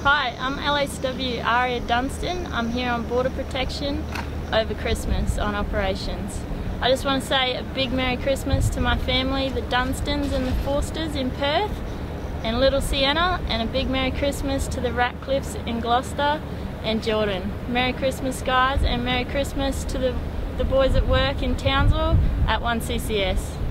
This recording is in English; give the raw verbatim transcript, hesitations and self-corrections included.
Hi, I'm L A C W Arria Dunstan. I'm here on border protection over Christmas on operations. I just want to say a big Merry Christmas to my family, the Dunstans and the Forsters in Perth and Little Sienna, and a big Merry Christmas to the Ratcliffes in Gloucester and Jordan. Merry Christmas guys, and Merry Christmas to the, the boys at work in Townsville at one C C S.